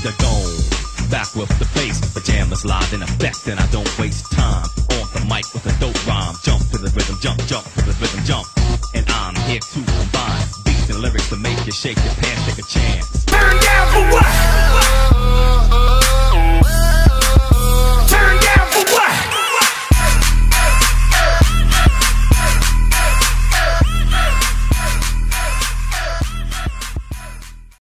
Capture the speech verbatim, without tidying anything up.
the dome. Back with the bass, pajamas live in effect, and I don't waste time on the mic with a dope rhyme. Jump to the rhythm, jump, jump to the rhythm, jump. And I'm here to combine beats and lyrics to make you shake your pants, take a chance. Turn down for what?